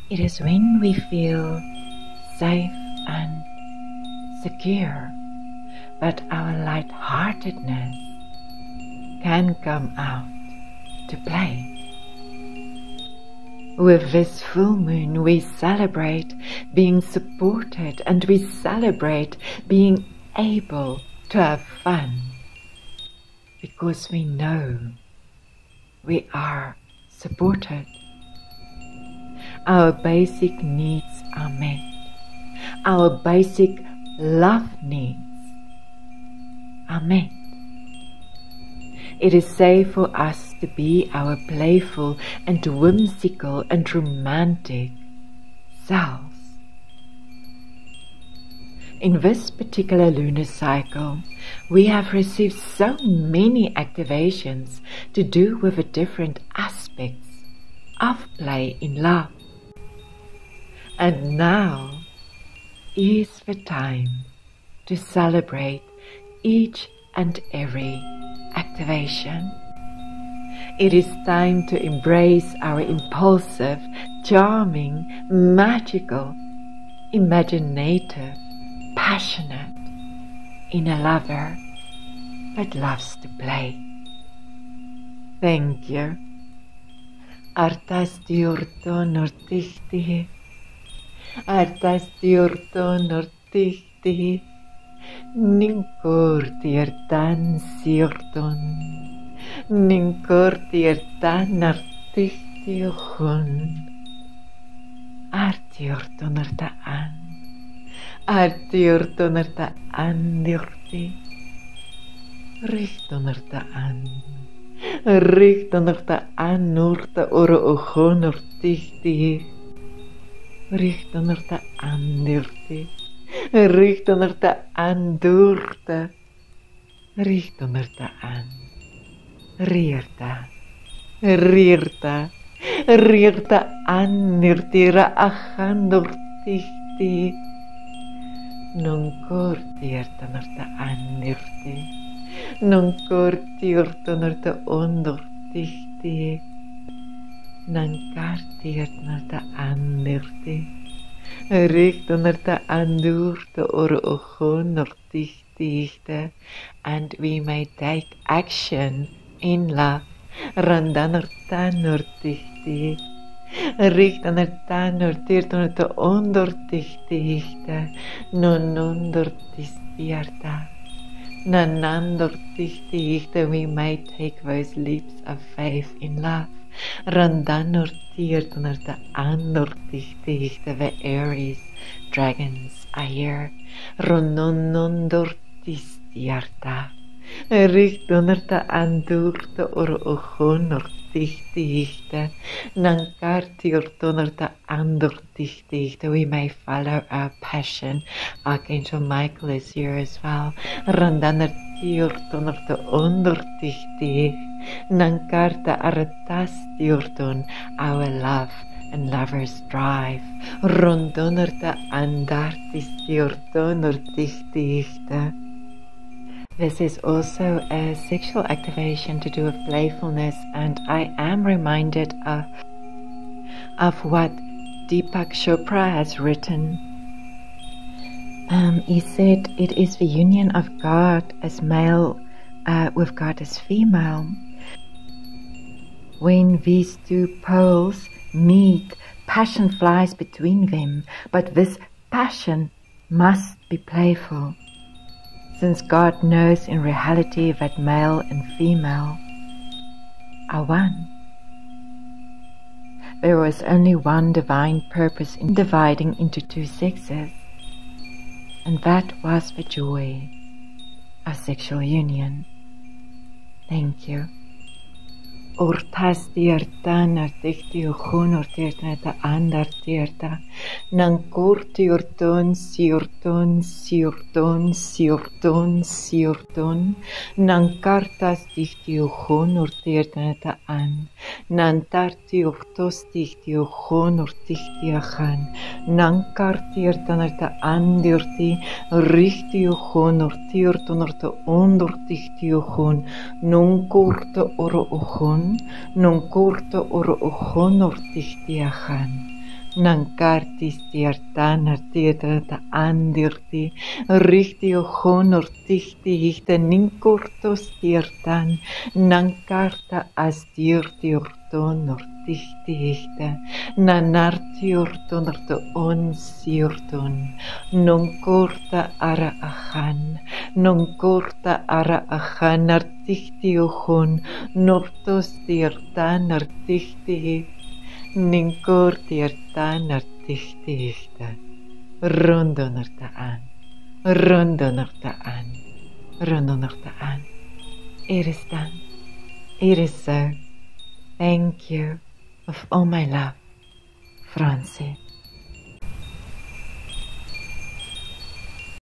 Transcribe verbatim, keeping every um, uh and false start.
It is when we feel safe and secure that our light-heartedness can come out to play. With this full moon, we celebrate being supported and we celebrate being able to have fun because we know we are supported. Our basic needs are met. Our basic love needs are met. It is safe for us to be our playful and whimsical and romantic selves. In this particular lunar cycle, we have received so many activations to do with the different aspects of play in love. And now is the time to celebrate each and every activation. It is time to embrace our impulsive, charming, magical, imaginative, passionate inner lover that loves to play. Thank you. Artas diurto nortichti, artas diurto nortichti, ninkortiertan siorton, ninkortiertan artichtiuchun, artiortonertaan, artiortonertaan diurti, richtonertaan, richtonertaan norta oro ogon ortichti, richtonertaan diurti, richtonertaan durta, richtonertaan, riirta, riirta, riirta annirtira achandortichti, non kortiertanerta annirti, non kortiertanerta ondortichti, non kartiertanerta annirti, richtonerta andurta or ogonortichtichte, and we may take action in love. Randanerta nortichti, richtonerta nortirtonerta ondortichtichte, non ondortichtiarta, nanandortichtichte, we may take those leaps of faith in love. Randanortirtonerta andortichtichte, the Aries dragons are here. Rononondortistiarta, richtonerta andurta or ogonortichtichte, nankartiortonerta andortichtichte. We may follow our passion. Archangel Michael is here as well. Randanertiortonerta ondortichti, nankarta artastiorton, our love and lovers drive. Rondonerta andartistiortonortichtichte. This is also a sexual activation to do with playfulness, and I am reminded of, of what Deepak Chopra has written. Um, he said it is the union of God as male uh, with God as female. When these two poles meet, passion flies between them, but this passion must be playful, since God knows in reality that male and female are one. There was only one divine purpose in dividing into two sexes, and that was the joy of sexual union. Thank you. Ortastierta nartichti ogon ortierta andartierta, nankorti orton siorton siorton siorton siorton, nankartas dichti ogon ortierta an, nantarti ortos dichti ogon ortichti achan, nankartierta andirti, richti ogon ortierton orta ondortichti ogon, nonkorte oro ogon, non korte oro ogon ortichtiachan, Nankarti stiertan artieta ta andirti, richti ogon ortichti hichte ninkorto stiertan, nankarta astirti orton ortichti hichte, nanarti orton orto onsirton, nonkorta ara achan, nonkorta ara achan artichti ogon, norto stiertan artichti hichte, Ninkortiertaan artichtichta, rondonertaan, rondonertaan, rondonertaan. It is done. It is so. Thank you of all my love, Francie.